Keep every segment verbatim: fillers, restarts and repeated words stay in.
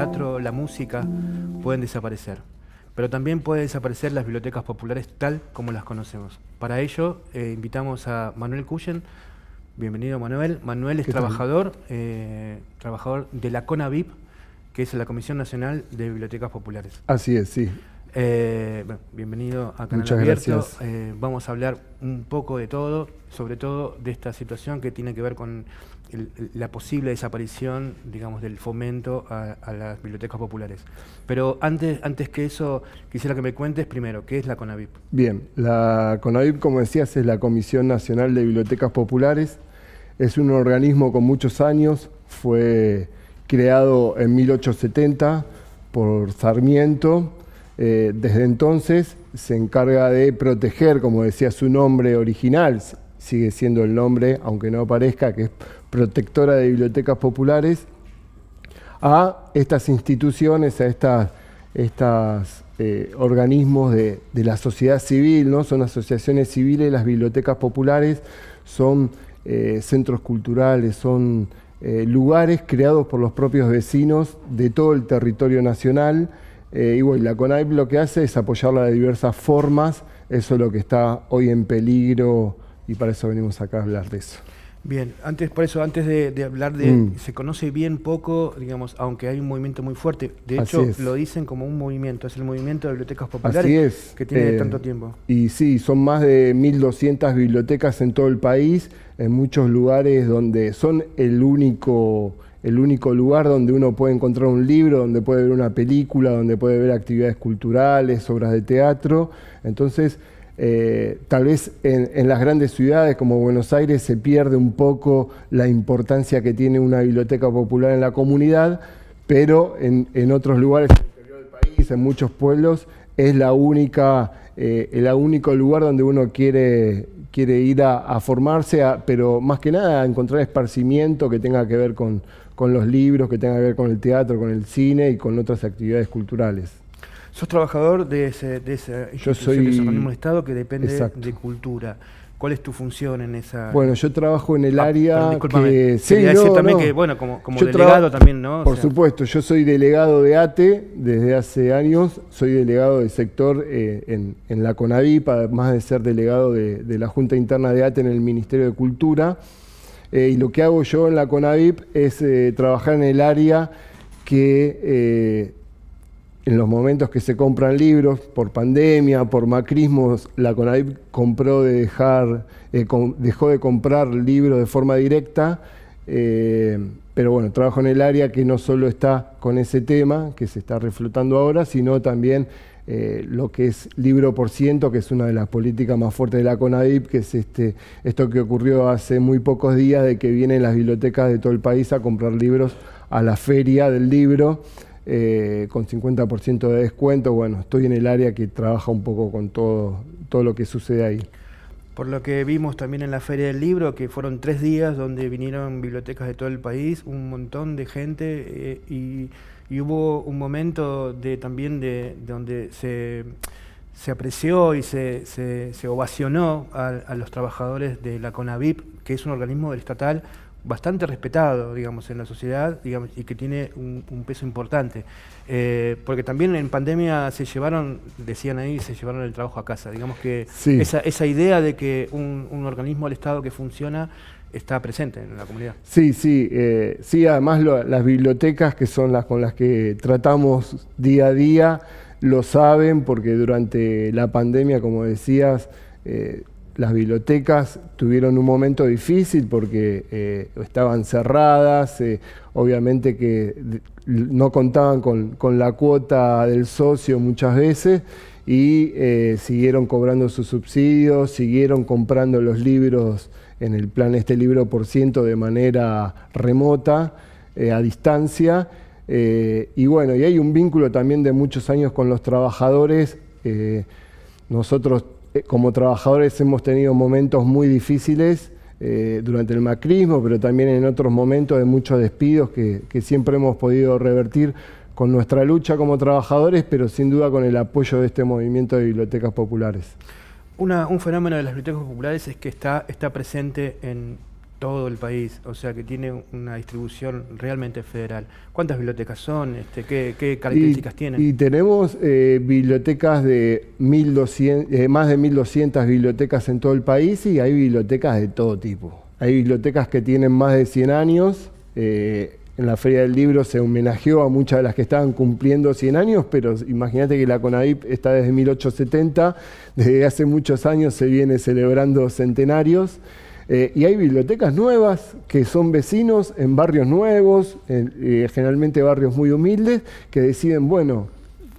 teatro, la música, pueden desaparecer. Pero también pueden desaparecer las bibliotecas populares tal como las conocemos. Para ello, eh, invitamos a Manuel Cuyen. Bienvenido, Manuel. Manuel es trabajador, eh, trabajador de la CONAVIP, que es la Comisión Nacional de Bibliotecas Populares. Así es, sí. Eh, bueno, bienvenido a Canal Muchas Abierto. Gracias. Eh, vamos a hablar un poco de todo, sobre todo de esta situación que tiene que ver con el, la posible desaparición, digamos, del fomento a, a las bibliotecas populares. Pero antes, antes que eso, quisiera que me cuentes primero, ¿qué es la CONAVIP? Bien, la CONAVIP, como decías, es la Comisión Nacional de Bibliotecas Populares. Es un organismo con muchos años, fue creado en mil ochocientos setenta por Sarmiento. Eh, desde entonces se encarga de proteger, como decía su nombre original, sigue siendo el nombre, aunque no aparezca, que es Protectora de Bibliotecas Populares, a estas instituciones, a estas, estas eh, organismos de, de la sociedad civil, ¿no? Son asociaciones civiles. Las bibliotecas populares son eh, centros culturales, son eh, lugares creados por los propios vecinos de todo el territorio nacional. Eh, y bueno, la CONAVIP lo que hace es apoyarla de diversas formas. Eso es lo que está hoy en peligro y para eso venimos acá a hablar de eso. Bien, antes, por eso, antes de, de hablar de... Mm. Se conoce bien poco, digamos, aunque hay un movimiento muy fuerte. De hecho, lo dicen como un movimiento, es el movimiento de bibliotecas populares. Así es. Que tiene eh, tanto tiempo. Y sí, son más de mil doscientas bibliotecas en todo el país, en muchos lugares donde son el único... el único lugar donde uno puede encontrar un libro, donde puede ver una película, donde puede ver actividades culturales, obras de teatro. Entonces, eh, tal vez en, en las grandes ciudades como Buenos Aires se pierde un poco la importancia que tiene una biblioteca popular en la comunidad, pero en, en otros lugares del interior del país, en muchos pueblos, es la única, eh, el único lugar donde uno quiere... quiere ir a, a formarse, a, pero más que nada a encontrar esparcimiento que tenga que ver con, con los libros, que tenga que ver con el teatro, con el cine y con otras actividades culturales. Sos trabajador de ese, de esa yo soy, de ese organismo de Estado que depende exacto. de cultura. ¿Cuál es tu función en esa...? Bueno, yo trabajo en el ah, área perdón, que... Sí, Quería no, decir también no. que, bueno, como, como yo delegado también, ¿no? Por o sea, supuesto, yo soy delegado de A T E desde hace años, soy delegado del sector eh, en, en la CONAVIP, además de ser delegado de, de la Junta Interna de A T E en el Ministerio de Cultura. Eh, y lo que hago yo en la CONAVIP es eh, trabajar en el área que... Eh, en los momentos que se compran libros, por pandemia, por macrismos, la CONAVIP compró de dejar, eh, con, dejó de comprar libros de forma directa, eh, pero bueno, trabajo en el área que no solo está con ese tema, que se está reflotando ahora, sino también eh, lo que es libro por ciento, que es una de las políticas más fuertes de la CONAVIP, que es este, esto que ocurrió hace muy pocos días, de que vienen las bibliotecas de todo el país a comprar libros a la feria del libro, Eh, con cincuenta por ciento de descuento. Bueno, estoy en el área que trabaja un poco con todo, todo lo que sucede ahí. Por lo que vimos también en la Feria del Libro, que fueron tres días donde vinieron bibliotecas de todo el país, un montón de gente, eh, y, y hubo un momento de, también de, de donde se, se apreció y se, se, se ovacionó a, a los trabajadores de la CONAVIP, que es un organismo del estatal bastante respetado, digamos, en la sociedad, digamos, y que tiene un, un peso importante. Eh, porque también en pandemia se llevaron, decían ahí, se llevaron el trabajo a casa. Digamos que sí. esa, esa idea de que un, un organismo del Estado que funciona está presente en la comunidad. Sí, sí, eh, sí, además lo, las bibliotecas, que son las con las que tratamos día a día, lo saben, porque durante la pandemia, como decías, eh, las bibliotecas tuvieron un momento difícil porque eh, estaban cerradas, eh, obviamente que no contaban con, con la cuota del socio muchas veces y eh, siguieron cobrando sus subsidios, siguieron comprando los libros en el plan Este Libro por Ciento de manera remota, eh, a distancia. Eh, y bueno, y hay un vínculo también de muchos años con los trabajadores. Eh, nosotros como trabajadores hemos tenido momentos muy difíciles eh, durante el macrismo, pero también en otros momentos de muchos despidos que, que siempre hemos podido revertir con nuestra lucha como trabajadores, pero sin duda con el apoyo de este movimiento de bibliotecas populares. Una, un fenómeno de las bibliotecas populares es que está, está presente en todo el país, o sea que tiene una distribución realmente federal. ¿Cuántas bibliotecas son? Este, ¿qué, qué características y, tienen? Y tenemos eh, bibliotecas de mil doscientas, eh, más de mil doscientas bibliotecas en todo el país, y hay bibliotecas de todo tipo. Hay bibliotecas que tienen más de cien años. Eh, en la Feria del Libro se homenajeó a muchas de las que estaban cumpliendo cien años, pero imagínate que la CONAVIP está desde mil ochocientos setenta, desde hace muchos años se viene celebrando centenarios. Eh, y hay bibliotecas nuevas que son vecinos en barrios nuevos, en, eh, generalmente barrios muy humildes, que deciden, bueno,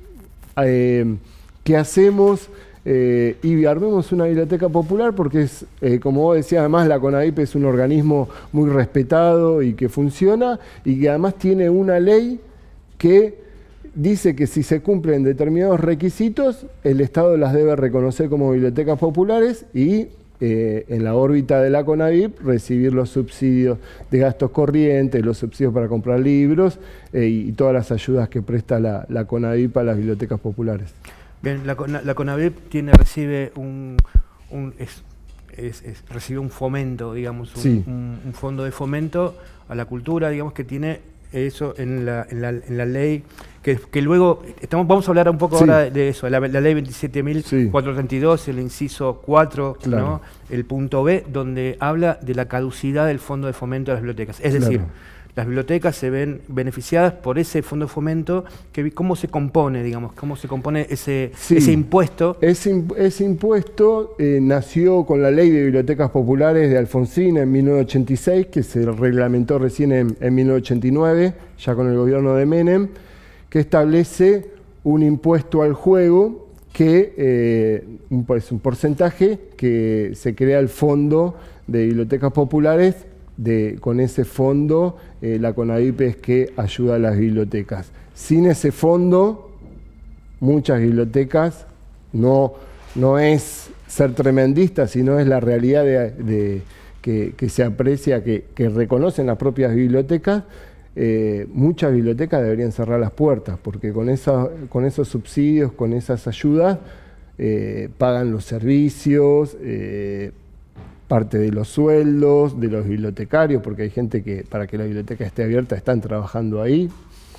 eh, ¿qué hacemos? Eh, y armemos una biblioteca popular porque es, eh, como vos decías, además la CONAVIP es un organismo muy respetado y que funciona, y que además tiene una ley que dice que si se cumplen determinados requisitos, el Estado las debe reconocer como bibliotecas populares y Eh, en la órbita de la CONAVIP recibir los subsidios de gastos corrientes, los subsidios para comprar libros eh, y, y todas las ayudas que presta la, la CONAVIP a las bibliotecas populares. Bien, la, la CONAVIP tiene, recibe un, un es, es, es, recibe un fomento, digamos, un, sí. un, un fondo de fomento a la cultura, digamos, que tiene eso en la, en la, en la ley, que, que luego, estamos, vamos a hablar un poco sí. ahora de, de eso, la, la ley veintisiete mil cuatrocientos treinta y dos, sí. el inciso cuatro, claro. ¿no? El punto B, donde habla de la caducidad del fondo de fomento de las bibliotecas. Es decir, claro. las bibliotecas se ven beneficiadas por ese fondo de fomento, que, ¿cómo se compone, digamos? ¿Cómo se compone ese, sí. ese impuesto? Ese, ese impuesto eh, nació con la Ley de Bibliotecas Populares de Alfonsín en mil novecientos ochenta y seis, que se reglamentó recién en, en mil novecientos ochenta y nueve, ya con el gobierno de Menem, que establece un impuesto al juego, que eh, un, pues, un porcentaje que se crea el Fondo de Bibliotecas Populares. De, con ese fondo, eh, la CONAVIP es que ayuda a las bibliotecas. Sin ese fondo, muchas bibliotecas, no, no es ser tremendista, sino es la realidad de, de, que, que se aprecia, que, que reconocen las propias bibliotecas. Eh, muchas bibliotecas deberían cerrar las puertas, porque con, esa, con esos subsidios, con esas ayudas, eh, pagan los servicios, eh, parte de los sueldos de los bibliotecarios, porque hay gente que para que la biblioteca esté abierta están trabajando ahí.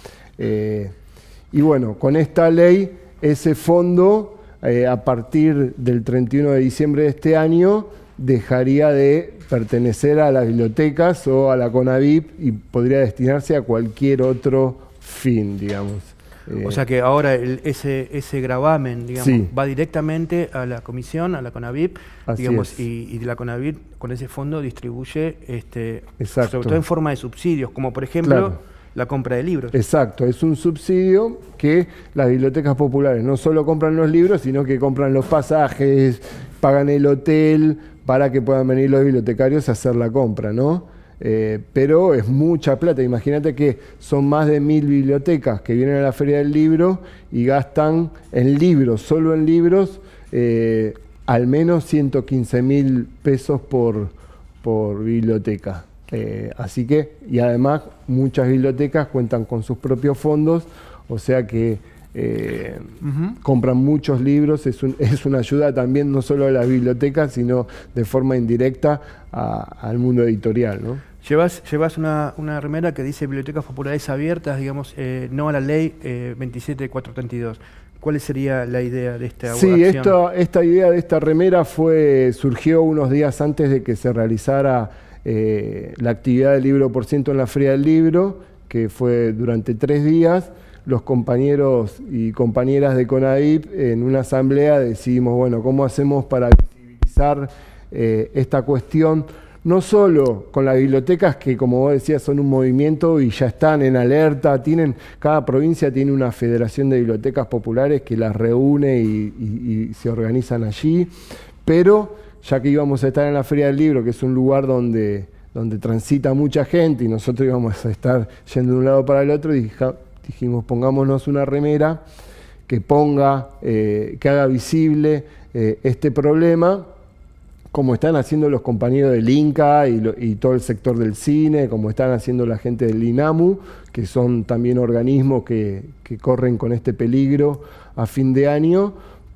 Eh, y bueno, con esta ley, ese fondo, eh, a partir del treinta y uno de diciembre de este año, dejaría de pertenecer a las bibliotecas o a la CONAVIP y podría destinarse a cualquier otro fin, digamos. Eh, o sea que ahora el, ese, ese gravamen, digamos, sí. va directamente a la comisión, a la CONAVIP, Así digamos, es. y, y la CONAVIP con ese fondo distribuye, este, Exacto. sobre todo en forma de subsidios, como por ejemplo claro. la compra de libros. Exacto, es un subsidio que las bibliotecas populares no solo compran los libros, sino que compran los pasajes, pagan el hotel para que puedan venir los bibliotecarios a hacer la compra, ¿no? Eh, pero es mucha plata. Imagínate que son más de mil bibliotecas que vienen a la Feria del Libro y gastan en libros, solo en libros, eh, al menos ciento quince mil pesos por, por biblioteca. Eh, así que, y además muchas bibliotecas cuentan con sus propios fondos, o sea que eh, uh-huh. compran muchos libros. Es, un, es una ayuda también no solo a las bibliotecas, sino de forma indirecta a, al mundo editorial, ¿no? Llevas, llevas una, una remera que dice Bibliotecas Populares Abiertas, digamos, eh, no a la ley eh, veintisiete mil cuatrocientos treinta y dos. ¿Cuál sería la idea de esta sí, acción? Sí, esta, esta idea de esta remera fue, surgió unos días antes de que se realizara eh, la actividad del libro por ciento en la Feria del Libro, que fue durante tres días. Los compañeros y compañeras de CONAVIP en una asamblea decidimos, bueno, ¿cómo hacemos para visibilizar eh, esta cuestión? No solo con las bibliotecas, que como vos decías son un movimiento y ya están en alerta, tienen, cada provincia tiene una federación de bibliotecas populares que las reúne y, y, y se organizan allí, pero ya que íbamos a estar en la Feria del Libro, que es un lugar donde, donde transita mucha gente y nosotros íbamos a estar yendo de un lado para el otro, dij- dijimos pongámonos una remera que ponga, eh, que haga visible eh, este problema, como están haciendo los compañeros del INCA y, lo, y todo el sector del cine, como están haciendo la gente del INAMU, que son también organismos que, que corren con este peligro a fin de año,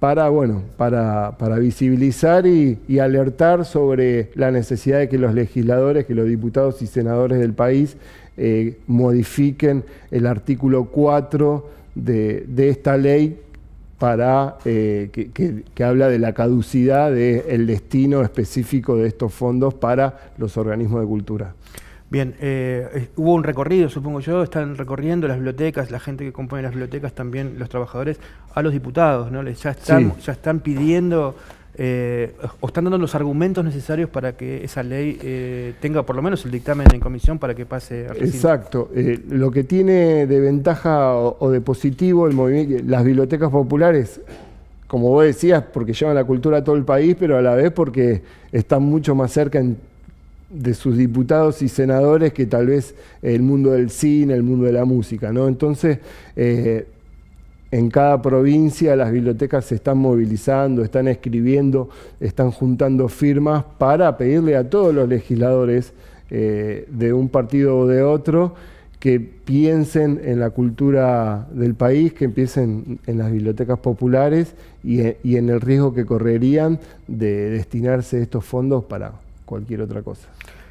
para, bueno, para, para visibilizar y, y alertar sobre la necesidad de que los legisladores, que los diputados y senadores del país eh, modifiquen el artículo cuatro de, de esta ley para eh, que, que, que habla de la caducidad del destino específico de estos fondos para los organismos de cultura. Bien, eh, hubo un recorrido, supongo yo, están recorriendo las bibliotecas, la gente que compone las bibliotecas, también los trabajadores, a los diputados, ¿no? Ya están, sí. ya están pidiendo eh, o están dando los argumentos necesarios para que esa ley eh, tenga por lo menos el dictamen en comisión para que pase a recinto. Exacto. Eh, lo que tiene de ventaja o, o de positivo el movimiento, las bibliotecas populares, como vos decías, porque llevan la cultura a todo el país, pero a la vez porque están mucho más cerca en de sus diputados y senadores que tal vez el mundo del cine, el mundo de la música, ¿no? Entonces, eh, en cada provincia las bibliotecas se están movilizando, están escribiendo, están juntando firmas para pedirle a todos los legisladores eh, de un partido o de otro que piensen en la cultura del país, que piensen en las bibliotecas populares y, y en el riesgo que correrían de destinarse estos fondos para cualquier otra cosa.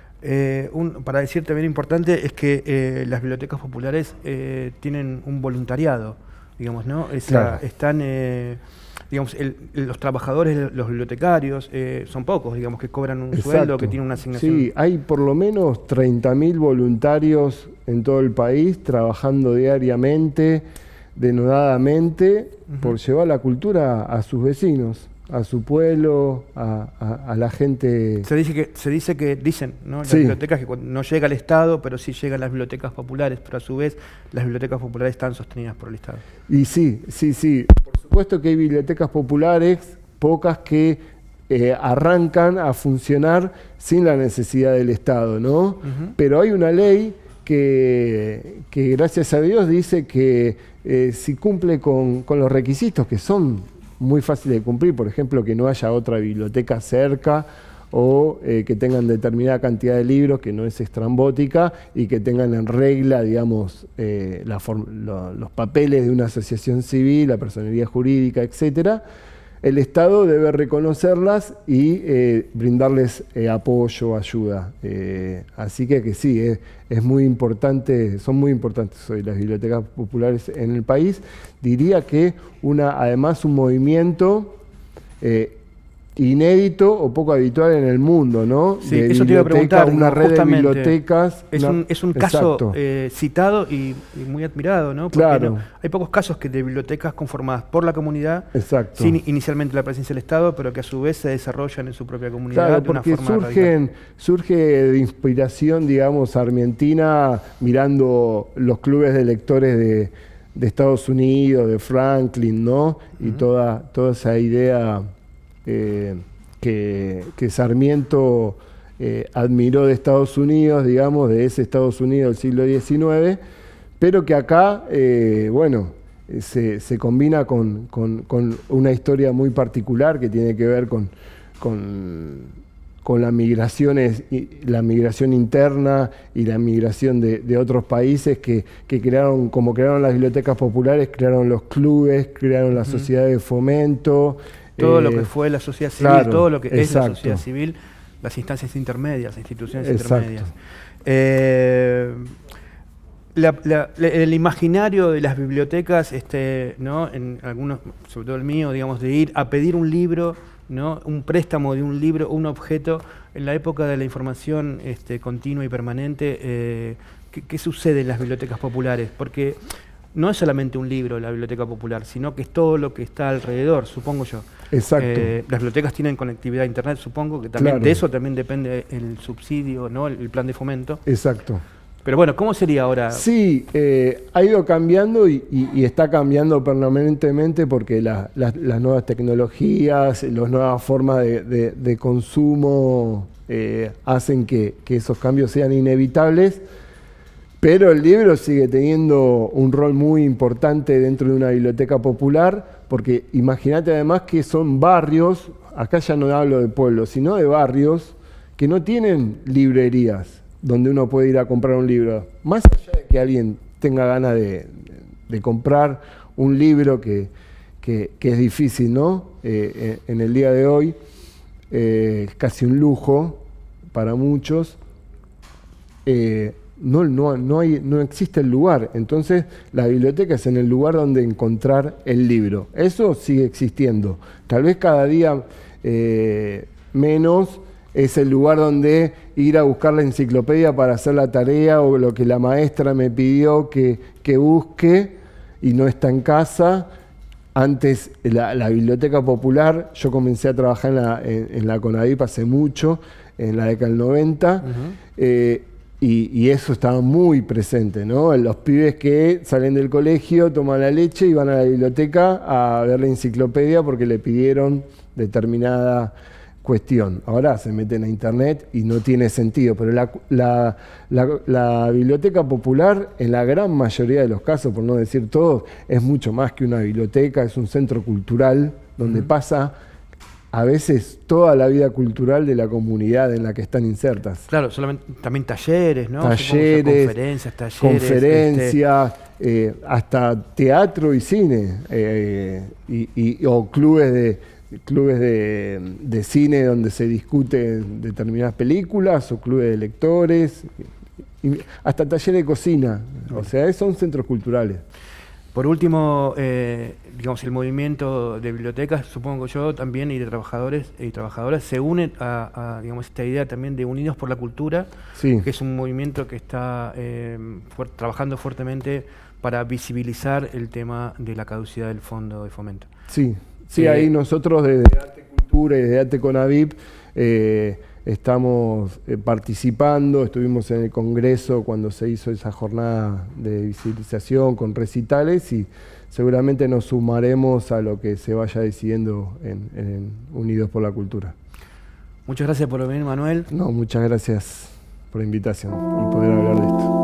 Eh, un, para decir también importante es que eh, las bibliotecas populares eh, tienen un voluntariado, digamos, ¿no? Esa, claro. Están, eh, digamos, el, los trabajadores, los bibliotecarios, eh, son pocos, digamos, que cobran un Exacto. sueldo, que tienen una asignación. Sí, hay por lo menos treinta mil voluntarios en todo el país trabajando diariamente, denodadamente, uh-huh. por llevar la cultura a sus vecinos, a su pueblo, a, a, a la gente. Se dice que, se dice que dicen, ¿no? Las sí. bibliotecas que no llega al Estado, pero sí llegan las bibliotecas populares, pero a su vez las bibliotecas populares están sostenidas por el Estado. Y sí, sí, sí. Por supuesto que hay bibliotecas populares, pocas que eh, arrancan a funcionar sin la necesidad del Estado, ¿no? Uh-huh. Pero hay una ley que, que gracias a Dios dice que eh, si cumple con, con los requisitos que son muy fácil de cumplir, por ejemplo, que no haya otra biblioteca cerca o eh, que tengan determinada cantidad de libros, que no es estrambótica, y que tengan en regla, digamos, eh, la lo, los papeles de una asociación civil, la personería jurídica, etcétera. El Estado debe reconocerlas y eh, brindarles eh, apoyo, ayuda. Eh, así que, que sí, eh, es muy importante, son muy importantes hoy las bibliotecas populares en el país. Diría que una, además un movimiento eh, inédito o poco habitual en el mundo, ¿no? Sí, de eso te iba a preguntar. Una red de bibliotecas. Es una, un, es un caso eh, citado y, y muy admirado, ¿no? Porque claro. no, hay pocos casos que de bibliotecas conformadas por la comunidad, exacto. sin inicialmente la presencia del Estado, pero que a su vez se desarrollan en su propia comunidad. Claro, de una porque forma surgen, surge de inspiración, digamos, argentina, mirando los clubes de lectores de, de Estados Unidos, de Franklin, ¿no? Y uh-huh. toda, toda esa idea eh, que, que Sarmiento eh, admiró de Estados Unidos, digamos, de ese Estados Unidos del siglo diecinueve, pero que acá, eh, bueno, se, se combina con, con, con una historia muy particular que tiene que ver con, con, con las migraciones, la migración interna y la migración de, de otros países que, que crearon, como crearon las bibliotecas populares, crearon los clubes, crearon las uh-huh. sociedades de fomento. Todo eh, lo que fue la sociedad civil, claro, todo lo que exacto. es la sociedad civil, las instancias intermedias, las instituciones exacto. intermedias. Eh, la, la, la, el imaginario de las bibliotecas, este, ¿no? En algunos, sobre todo el mío, digamos, de ir a pedir un libro, ¿no? Un préstamo de un libro, un objeto, en la época de la información este, continua y permanente, eh, ¿qué, ¿qué sucede en las bibliotecas populares? Porque no es solamente un libro la biblioteca popular, sino que es todo lo que está alrededor, supongo yo. Exacto. Eh, las bibliotecas tienen conectividad a internet, supongo que también claro. de eso también depende el subsidio, ¿no? el, el plan de fomento. Exacto. Pero bueno, ¿cómo sería ahora? Sí, eh, ha ido cambiando y, y, y está cambiando permanentemente porque la, la, las nuevas tecnologías, las nuevas formas de, de, de consumo eh, hacen que, que esos cambios sean inevitables. Pero el libro sigue teniendo un rol muy importante dentro de una biblioteca popular, porque imagínate además que son barrios, acá ya no hablo de pueblos, sino de barrios que no tienen librerías donde uno puede ir a comprar un libro. Más allá de que alguien tenga ganas de, de comprar un libro que, que, que es difícil, ¿no? Eh, en el día de hoy eh, es casi un lujo para muchos. Eh, no, no, no, hay, no existe el lugar. Entonces, la biblioteca es en el lugar donde encontrar el libro. Eso sigue existiendo. Tal vez cada día eh, menos es el lugar donde ir a buscar la enciclopedia para hacer la tarea o lo que la maestra me pidió que, que busque y no está en casa. Antes, la, la biblioteca popular, yo comencé a trabajar en la, en, en la CONADIP hace mucho, en la década del noventa, uh-huh. eh, y, y eso estaba muy presente, ¿no? Los pibes que salen del colegio, toman la leche y van a la biblioteca a ver la enciclopedia porque le pidieron determinada cuestión. Ahora se meten a internet y no tiene sentido, pero la, la, la, la biblioteca popular, en la gran mayoría de los casos, por no decir todos, es mucho más que una biblioteca, es un centro cultural donde uh-huh. pasa a veces toda la vida cultural de la comunidad en la que están insertas. Claro, solamente, también talleres, ¿no? Talleres, conferencias, talleres, conferencias este... eh, hasta teatro y cine, eh, y, y, o clubes de clubes de, de cine donde se discuten determinadas películas, o clubes de lectores, y hasta talleres de cocina. O sea, son centros culturales. Por último, eh, digamos, el movimiento de bibliotecas, supongo yo, también, y de trabajadores y trabajadoras, se une a, a digamos, esta idea también de Unidos por la Cultura, sí. que es un movimiento que está eh, fuer trabajando fuertemente para visibilizar el tema de la caducidad del Fondo de Fomento. Sí, sí, eh, ahí nosotros desde Arte Cultura y desde Arte Conavip eh, estamos eh, participando, estuvimos en el Congreso cuando se hizo esa jornada de visibilización con recitales y seguramente nos sumaremos a lo que se vaya decidiendo en, en Unidos por la Cultura. Muchas gracias por venir, Manuel. No, muchas gracias por la invitación y poder hablar de esto.